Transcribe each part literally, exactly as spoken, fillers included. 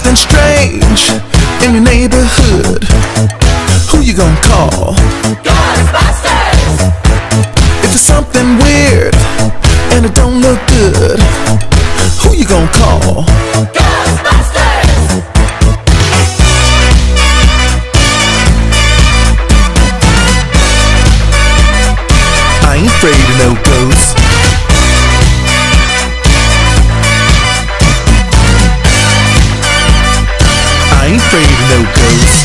something strange in your neighborhood, who you gonna call? Ghostbusters! If it's something weird and it don't look good, who you gonna call? Ghostbusters! I ain't afraid of no ghosts. I ain't afraid of no ghosts.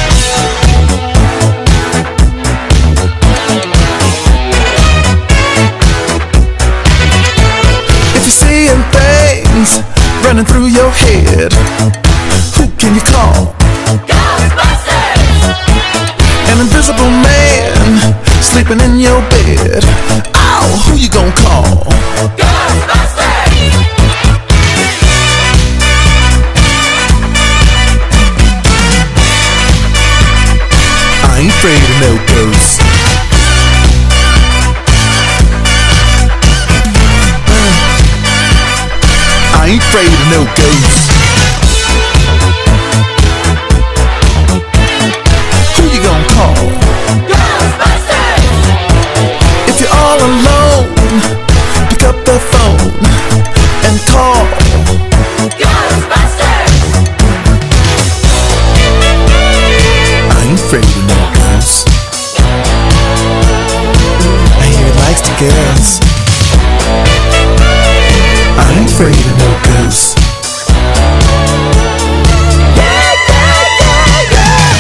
If you're seeing things running through your head, who can you call? Ghostbusters! An invisible man sleeping in your bed, oh, who you gonna call? Ghostbusters! I ain't afraid of no ghosts. I ain't afraid of no ghosts. Who you gonna call? Ghostbusters! If you're all alone, pick up the phone and call. Ghostbusters! I ain't afraid of no ghosts. I hear it likes to gas. I ain't afraid of no ghosts. Yeah, yeah, yeah, yeah!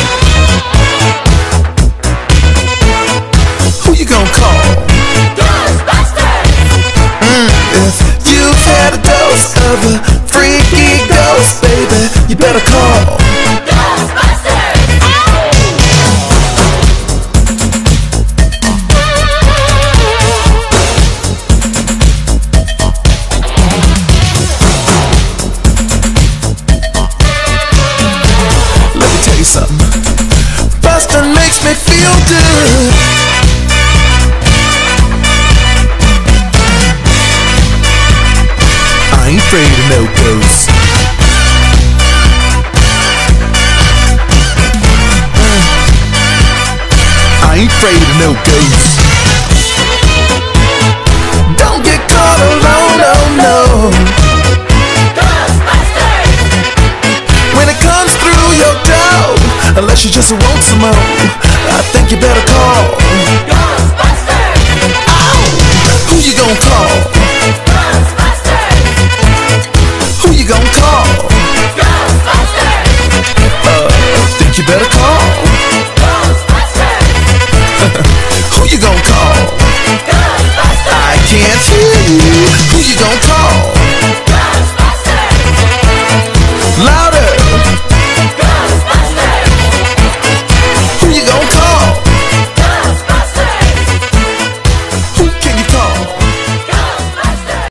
Who you gonna call? Ghostbusters! Mm, if you've had a dose of a freaky ghost, baby, you better call. Ghostbusters! Let me tell you something. Bustin' makes me feel good. I ain't afraid of no ghosts. I ain't afraid of no ghosts. Don't get caught alone, no, no. Ghostbusters! When it comes through your door, unless you just want some more, I think you better call.